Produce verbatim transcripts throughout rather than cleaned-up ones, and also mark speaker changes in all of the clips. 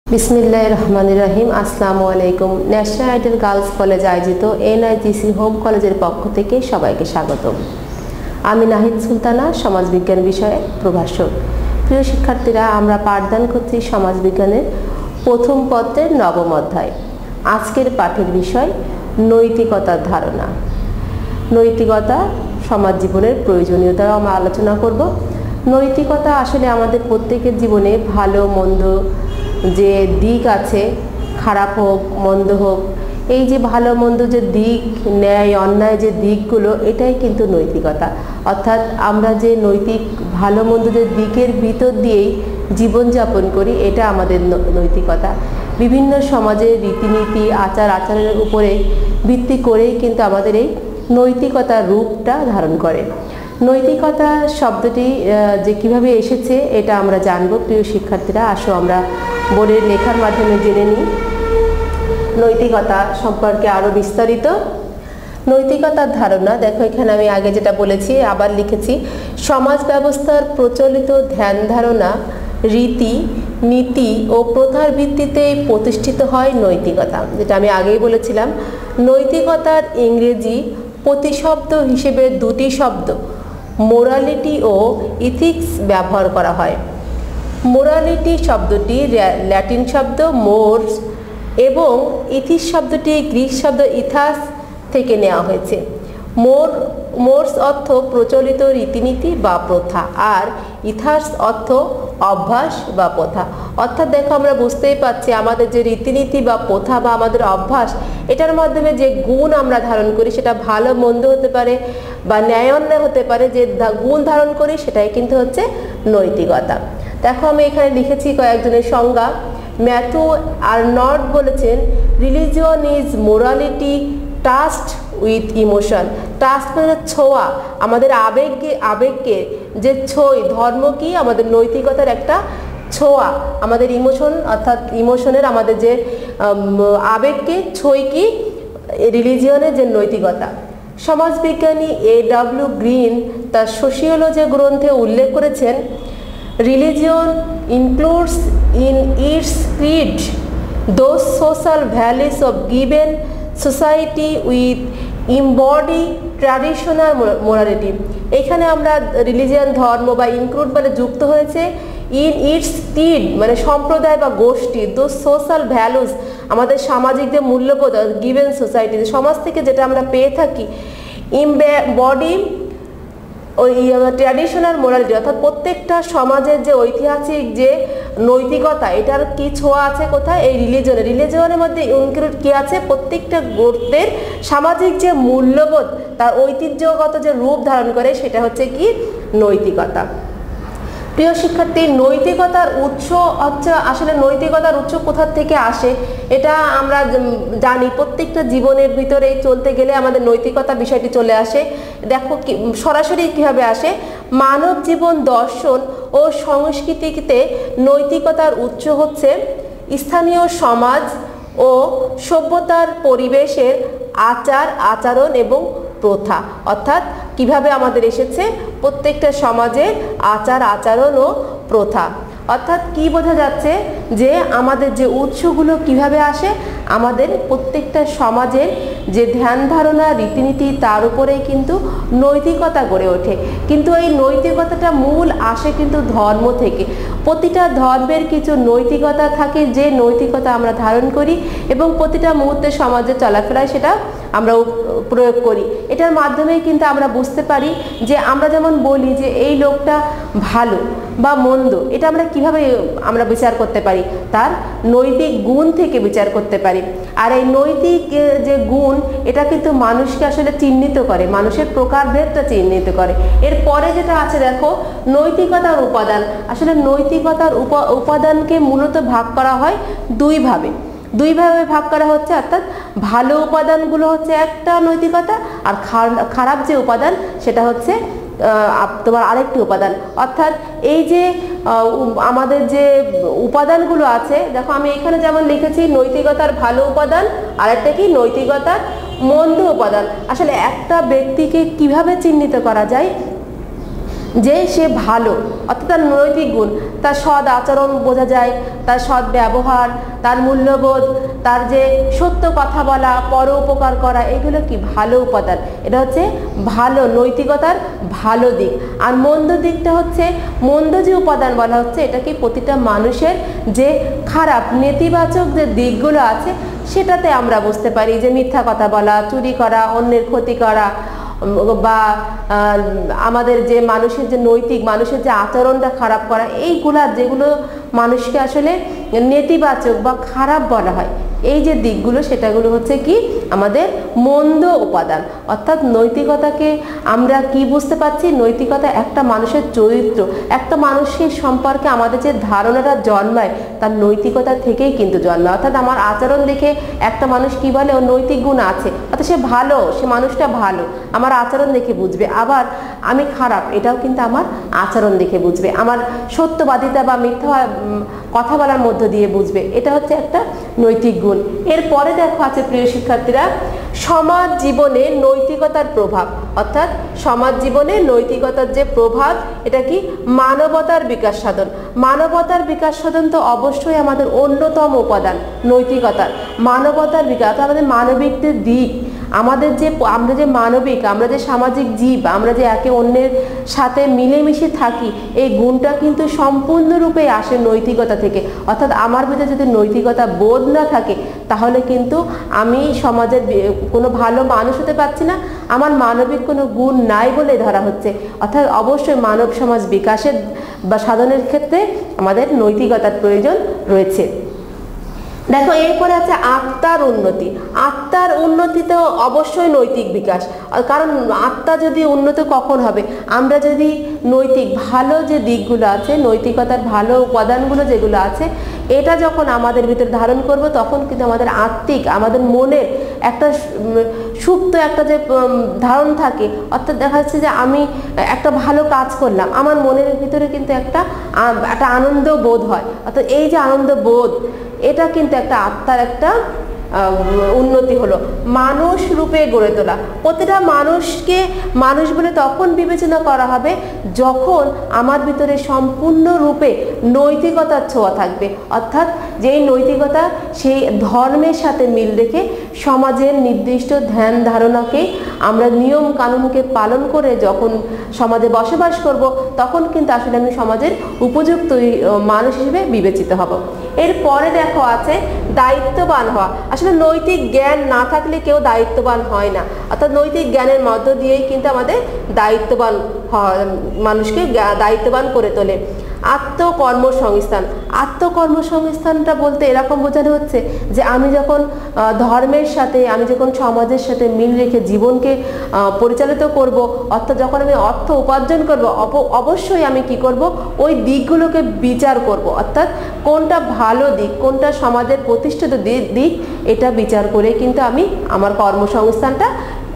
Speaker 1: বিসমিল্লাহির রহমানির রহিম। আসসালামু আলাইকুম। ন্যাশনাল আইডিয়াল গার্লস কলেজ আয়োজিত এনআইজিসি হোম কলেজের পক্ষ থেকে সবাইকে স্বাগতম। আমি নাহিদ সুলতানা, সমাজবিজ্ঞান বিষয়ে প্রভাষক। প্রিয় শিক্ষার্থীরা, আমরা পাঠদান করছি সমাজবিজ্ঞানের প্রথম পত্রের নবম অধ্যায়। আজকের পাঠের বিষয় নৈতিকতার ধারণা। নৈতিকতা সমাজ জীবনের প্রয়োজনীয়তা আমরা আলোচনা করব। নৈতিকতা আসলে আমাদের প্রত্যেকের জীবনে ভালো মন্দ যে দিক আছে, খারাপ হোক মন্দ হোক, এই যে ভালো মন্দ যে দিক, ন্যায় অন্যায় যে দিকগুলো, এটাই কিন্তু নৈতিকতা। অর্থাৎ আমরা যে নৈতিক ভালো মন্দ যে দিকের ভিতর দিয়েই জীবনযাপন করি, এটা আমাদের নৈতিকতা। বিভিন্ন সমাজের রীতিনীতি আচার আচরণের উপরে ভিত্তি করেই কিন্তু আমাদের এই নৈতিকতার রূপটা ধারণ করে। নৈতিকতা শব্দটি যে কিভাবে এসেছে এটা আমরা জানবো। প্রিয় শিক্ষার্থীরা, আসো আমরা বোর্ডের লেখার মাধ্যমে জেনে নিই নৈতিকতা সম্পর্কে আরও বিস্তারিত। নৈতিকতার ধারণা, দেখো এখানে আমি আগে যেটা বলেছি আবার লিখেছি, সমাজ ব্যবস্থার প্রচলিত ধ্যান ধারণা, রীতি নীতি ও প্রথার ভিত্তিতে প্রতিষ্ঠিত হয় নৈতিকতা। যেটা আমি আগেই বলেছিলাম, নৈতিকতার ইংরেজি প্রতিশব্দ হিসেবে দুটি শব্দ মোরালিটি ও ইথিক্স ব্যবহার করা হয়। মোরালিটি শব্দটি ল্যাটিন শব্দ মোরস এবং ইথিস শব্দটি গ্রিক শব্দ ইথাস থেকে নেওয়া হয়েছে। মোর মোরস অর্থ প্রচলিত রীতিনীতি বা প্রথা, আর ইথাস অর্থ অভ্যাস বা প্রথা। অর্থাৎ দেখো, আমরা বুঝতেই পারছি আমাদের যে রীতিনীতি বা প্রথা বা আমাদের অভ্যাস, এটার মাধ্যমে যে গুণ আমরা ধারণ করি, সেটা ভালো মন্দ হতে পারে বা ন্যায় অন্যায় হতে পারে, যে গুণ ধারণ করি সেটাই কিন্তু হচ্ছে নৈতিকতা। দেখো আমি এখানে লিখেছি কয়েকজনের সংজ্ঞা। ম্যাথু আর্নল্ড বলেছেন, religion is morality touched with emotion. Touch মানে ছোঁয়া, আমাদের আবেগকে আবেগকে যে ছোঁয়। ধর্ম কি? আমাদের নৈতিকতার একটা ছোঁয়া, আমাদের ইমোশন অর্থাৎ ইমোশনের আমাদের যে আবেগকে ছোঁয় কি রিলিজিয়নের যে নৈতিকতা। সমাজবিজ্ঞানী এ ডব্লিউ গ্রিন তার সোশিওলজি গ্রন্থে উল্লেখ করেছেন, religion includes in its creed those social values of given society with embody traditional morality. এখানে আমরা রিলিজিয়ান ধর্ম বা ইনক্লুড মানে যুক্ত হয়েছে, ইন ইটস ক্রিড মানে সম্প্রদায় বা গোষ্ঠী, দোজ সোশ্যাল ভ্যালুস আমাদের সামাজিক যে মূল্যবোধ গিভেন সোসাইটি সমাজ থেকে যেটা আমরা পেয়ে থাকি, ইম্বডি ওই ট্র্যাডিশনাল মোরালিটি অর্থাৎ প্রত্যেকটা সমাজের যে ঐতিহাসিক যে নৈতিকতা, এটার কি ছোঁয়া আছে কোথায়? এই রিলিজনে। রিলিজনের মধ্যে ইনক্লুড কি আছে? প্রত্যেকটা গোত্রের সামাজিক যে মূল্যবোধ তার ঐতিহ্যগত যে রূপ ধারণ করে, সেটা হচ্ছে কি নৈতিকতা। প্রিয় শিক্ষার্থী, নৈতিকতার উৎস হচ্ছে, আসলে নৈতিকতার উৎস কোথা থেকে আসে এটা আমরা জানি। প্রত্যেকটা জীবনের ভিতরে চলতে গেলে আমাদের নৈতিকতা বিষয়টি চলে আসে। দেখো কি সরাসরি কীভাবে আসে, মানব জীবন দর্শন ও সংস্কৃতিতে নৈতিকতার উৎস হচ্ছে স্থানীয় সমাজ ও সভ্যতার পরিবেশের আচার আচরণ এবং প্রথা। অর্থাৎ কিভাবে আমাদের এসেছে প্রত্যেকটা সমাজের আচার আচরণ ও প্রথা। অর্থাৎ কি বোঝা যাচ্ছে যে আমাদের যে উৎসগুলো কিভাবে আসে, আমাদের প্রত্যেকটা সমাজের যে ধ্যান ধারণা রীতিনীতি তার উপরেই কিন্তু নৈতিকতা গড়ে ওঠে। কিন্তু এই নৈতিকতাটা মূল আসে কিন্তু ধর্ম থেকে। প্রতিটা ধর্মের কিছু নৈতিকতা থাকে, যে নৈতিকতা আমরা ধারণ করি এবং প্রতিটা মুহূর্তে সমাজে চলাফেরায় সেটা আমরা প্রয়োগ করি। এটার মাধ্যমেই কিন্তু আমরা বুঝতে পারি যে আমরা যেমন বলি যে এই লোকটা ভালো বা মন্দ, এটা আমরা কিভাবে আমরা বিচার করতে পারি? তার নৈতিক গুণ থেকে বিচার করতে পারি। আর এই নৈতিক যে গুণ, এটা কিন্তু মানুষকে আসলে চিহ্নিত করে, মানুষের প্রকারভেদটা চিহ্নিত করে। এরপরে যেটা আছে দেখো, নৈতিকতার উপাদান। আসলে নৈতিকতার উপাদানকে মূলত ভাগ করা হয় দুইভাবে দুইভাবে ভাগ করা হচ্ছে। অর্থাৎ ভালো উপাদানগুলো হচ্ছে একটা নৈতিকতা, আর খারাপ যে উপাদান সেটা হচ্ছে তোমার আরেকটি উপাদান। অর্থাৎ এই যে আমাদের যে উপাদানগুলো আছে, দেখো আমি এখানে যেমন লিখেছি নৈতিকতার ভালো উপাদান, আরেকটা কি নৈতিকতার মন্দ উপাদান। আসলে একটা ব্যক্তিকে কিভাবে চিহ্নিত করা যায় যে সে ভালো, অর্থাৎ তার নৈতিক গুণ, তার সৎ আচরণ বোঝা যায়, তার সৎ ব্যবহার, তার মূল্যবোধ, তার যে সত্য কথা বলা, পরোপকার করা, এগুলো কি ভালো উপাদান। এটা হচ্ছে ভালো নৈতিকতার ভালো দিক। আর মন্দ দিকটা হচ্ছে, মন্দ যে উপাদান বলা হচ্ছে, এটা কি প্রতিটা মানুষের যে খারাপ নেতিবাচক যে দিকগুলো আছে সেটাতে আমরা বুঝতে পারি, যে মিথ্যা কথা বলা, চুরি করা, অন্যের ক্ষতি করা, বা আমাদের যে মানুষের যে নৈতিক, মানুষের যে আচরণটা খারাপ করা, এইগুলা যেগুলো মানুষকে আসলে নেতিবাচক বা খারাপ বলা হয়, এই যে দিকগুলো সেটাগুলো হচ্ছে কি আমাদের মন্দ উপাদান। অর্থাৎ নৈতিকতাকে আমরা কি বুঝতে পারছি, নৈতিকতা একটা মানুষের চরিত্র, একটা মানুষের সম্পর্কে আমাদের যে ধারণাটা জন্মায় তার নৈতিকতা থেকেই কিন্তু জন্মায়। অর্থাৎ আমার আচরণ দেখে একটা মানুষ কি বলে ওর নৈতিক গুণ আছে, অর্থাৎ সে ভালো, সে মানুষটা ভালো, আমার আচরণ দেখে বুঝবে। আবার আমি খারাপ, এটাও কিন্তু আমার আচরণ দেখে বুঝবে। আমার সত্যবাদিতা বা মিথ্যা কথা বলার মধ্য দিয়ে বুঝবে। এটা হচ্ছে একটা নৈতিক গুণ। এরপরে দেখো আছে প্রিয় শিক্ষার্থীরা, সমাজ জীবনে নৈতিকতার প্রভাব। অর্থাৎ সমাজ জীবনে নৈতিকতার যে প্রভাব, এটা কি মানবতার বিকাশ সাধন। মানবতার বিকাশ সাধন তো অবশ্যই আমাদের অন্যতম উপাদান নৈতিকতার। মানবতার বিকাশ, আমাদের মানবিক যে দিক, আমাদের যে আমরা যে মানবিক, আমরা যে সামাজিক জীব, আমরা যে একে অন্যের সাথে মিলেমিশে থাকি, এই গুণটা কিন্তু সম্পূর্ণরূপে আসে নৈতিকতা থেকে। অর্থাৎ আমার ভিতরে যদি নৈতিকতা বোধ না থাকে তাহলে কিন্তু আমি সমাজের কোনো ভালো মানুষ হতে পারছি না, আমার মানবিক কোনো গুণ নাই বলে ধরা হচ্ছে। অর্থাৎ অবশ্যই মানব সমাজ বিকাশের বা সাধনের ক্ষেত্রে আমাদের নৈতিকতার প্রয়োজন রয়েছে। দেখো এরপরে আছে আত্মার উন্নতি। আত্মার উন্নতি তো অবশ্যই নৈতিক বিকাশ, কারণ আত্মা যদি উন্নত কখন হবে, আমরা যদি নৈতিক ভালো যে দিকগুলো আছে, নৈতিকতার ভালো উপাদানগুলো যেগুলো আছে, এটা যখন আমাদের ভিতরে ধারণ করব তখন কিন্তু আমাদের আত্মিক, আমাদের মনের একটা সুপ্ত একটা যে ধারণ থাকে, অর্থাৎ দেখা যাচ্ছে যে আমি একটা ভালো কাজ করলাম, আমার মনের ভিতরে কিন্তু একটা একটা আনন্দ বোধ হয়। অর্থাৎ এই যে আনন্দ বোধ, এটা কিন্তু একটা আত্মার একটা উন্নতি হলো। মানুষ রূপে গড়ে তোলা, প্রতিটা মানুষকে মানুষ বলে তখন বিবেচনা করা হবে যখন আমার ভিতরে সম্পূর্ণরূপে নৈতিকতার ছোঁয়া থাকবে। অর্থাৎ যেই নৈতিকতা সেই ধর্মের সাথে মিল রেখে সমাজের নির্দিষ্ট ধ্যান ধারণাকে আমরা নিয়ম কানুনকে পালন করে যখন সমাজে বসবাস করব, তখন কিন্তু আসলে আমি সমাজের উপযুক্ত মানুষ হিসেবে বিবেচিত হব। এরপরে দেখো আছে দায়িত্ববান হওয়া। আসলে নৈতিক জ্ঞান না থাকলে কেউ দায়িত্ববান হয় না। অর্থাৎ নৈতিক জ্ঞানের মধ্য দিয়েই কিন্তু আমাদের দায়িত্ববান মানুষকে দায়িত্ববান করে তোলে। আত্মকর্মসংস্থান। আত্মকর্মসংস্থানটা বলতে এরকম বোঝানো হচ্ছে যে আমি যখন ধর্মের সাথে, আমি যখন সমাজের সাথে মিল রেখে জীবনকে পরিচালিত করব, অর্থাৎ যখন আমি অর্থ উপার্জন করব, অবশ্যই আমি কি করব, ওই দিকগুলোকে বিচার করব। অর্থাৎ কোনটা ভালো দিক, কোনটা সমাজের প্রতিষ্ঠিত দিক, এটা বিচার করে কিন্তু আমি আমার কর্মসংস্থানটা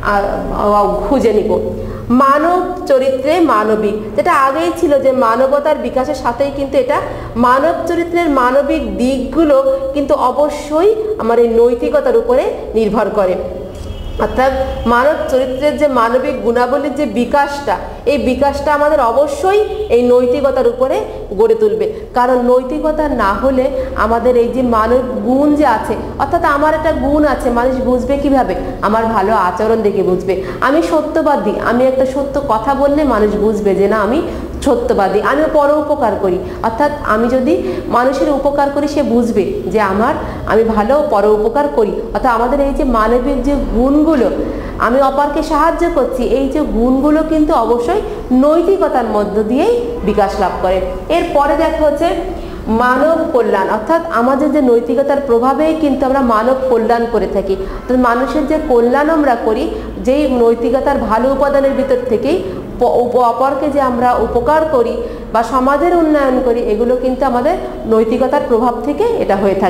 Speaker 1: খুঁজে নিব। মানব চরিত্রে মানবিক, যেটা আগেই ছিল যে মানবতার বিকাশের সাথেই কিন্তু এটা মানব চরিত্রের মানবিক দিকগুলো কিন্তু অবশ্যই আমার এই নৈতিকতার উপরে নির্ভর করে। অর্থাৎ মানব চরিত্রের যে মানবিক গুণাবলীর যে বিকাশটা, এই বিকাশটা আমাদের অবশ্যই এই নৈতিকতার উপরে গড়ে তুলবে। কারণ নৈতিকতা না হলে আমাদের এই যে মানব গুণ যে আছে, অর্থাৎ আমার একটা গুণ আছে, মানুষ বুঝবে কিভাবে, আমার ভালো আচরণ দেখে বুঝবে। আমি সত্যবাদী, আমি একটা সত্য কথা বললে মানুষ বুঝবে যে না আমি সত্যবাদী, আমি পরোপকার করি। অর্থাৎ আমি যদি মানুষের উপকার করি সে বুঝবে যে আমার আমি ভালো পরোপকার করি। অর্থাৎ আমাদের এই যে মানবিক যে গুণগুলো, আমি অপরকে সাহায্য করছি, এই যে গুণগুলো কিন্তু অবশ্যই নৈতিকতার মধ্য দিয়েই বিকাশ লাভ করে। এরপরে দেখা হচ্ছে মানব কল্যাণ। অর্থাৎ আমাদের যে নৈতিকতার প্রভাবেই কিন্তু আমরা মানব কল্যাণ করে থাকি। তো মানুষের যে কল্যাণ আমরা করি, যেই নৈতিকতার ভালো উপাদানের ভিতর থেকেই অপরকে যে আমরা উপকার করি বা সমাজের উন্নয়ন করি, এগুলো কিন্তু আমাদের নৈতিকতার প্রভাব থেকে এটা হয়ে থাকে।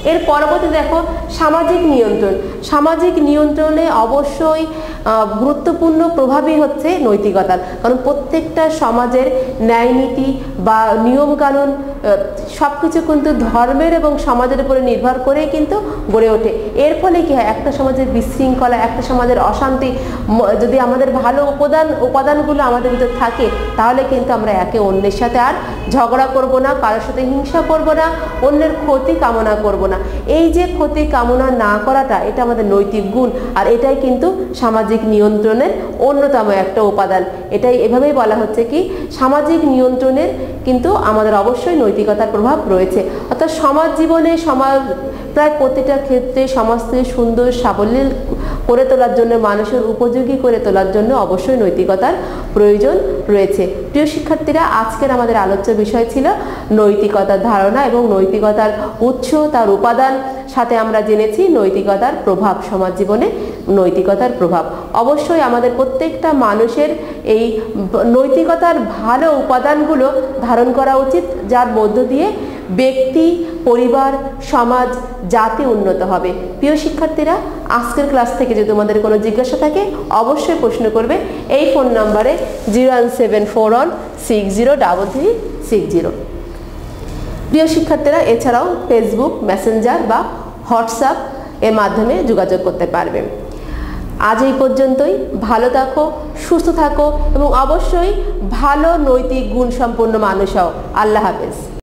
Speaker 1: এর পরবর্তী দেখো সামাজিক নিয়ন্ত্রণ। সামাজিক নিয়ন্ত্রণে অবশ্যই গুরুত্বপূর্ণ প্রভাবই হচ্ছে নৈতিকতার, কারণ প্রত্যেকটা সমাজের ন্যায় নীতি বা নিয়মকানুন সব কিছু কিন্তু ধর্মের এবং সমাজের উপরে নির্ভর করেই কিন্তু গড়ে ওঠে। এর ফলে কি হয়, একটা সমাজের বিশৃঙ্খলা, একটা সমাজের অশান্তি যদি আমাদের ভালো উপাদান উপাদানগুলো আমাদের ভিতর থাকে, তাহলে কিন্তু আমরা একে অন্যের সাথে আর ঝগড়া করব না, কারোর সাথে হিংসা করব না, অন্যের ক্ষতি কামনা করব না। এই যে ক্ষতি কামনা না করাটা, এটা আমাদের নৈতিক গুণ, আর এটাই কিন্তু সামাজিক নিয়ন্ত্রণের অন্যতম একটা উপাদান। এটাই এভাবেই বলা হচ্ছে কি সামাজিক নিয়ন্ত্রণের কিন্তু আমাদের অবশ্যই নৈতিকতার প্রভাব রয়েছে। অর্থাৎ সমাজ জীবনে সমাজ প্রায় প্রতিটা ক্ষেত্রে সমাজকে সুন্দর সাবলীল করে তোলার জন্য, মানুষের উপযোগী করে তোলার জন্য অবশ্যই নৈতিকতার প্রয়োজন রয়েছে। প্রিয় শিক্ষার্থীরা, আজকের আমাদের আলোচ্য বিষয় ছিল নৈতিকতার ধারণা এবং নৈতিকতার উৎস, তার উপাদান, সাথে আমরা জেনেছি নৈতিকতার প্রভাব, সমাজ জীবনে নৈতিকতার প্রভাব। অবশ্যই আমাদের প্রত্যেকটা মানুষের এই নৈতিকতার ভালো উপাদানগুলো ধারণ করা উচিত, যার মধ্য দিয়ে ব্যক্তি, পরিবার, সমাজ, জাতি উন্নত হবে। প্রিয় শিক্ষার্থীরা, আজকের ক্লাস থেকে যদি তোমাদের কোনো জিজ্ঞাসা থাকে অবশ্যই প্রশ্ন করবে এই ফোন নম্বরে zero one seven four one six zero double three six zero. প্রিয় শিক্ষার্থীরা, এছাড়াও ফেসবুক, মেসেঞ্জার বা হোয়াটসঅ্যাপ এর মাধ্যমে যোগাযোগ করতে পারবে। আজ এই পর্যন্তই। ভালো থাকো, সুস্থ থাকো এবং অবশ্যই ভালো নৈতিক গুণসম্পন্ন মানুষ হও। আল্লাহ হাফেজ।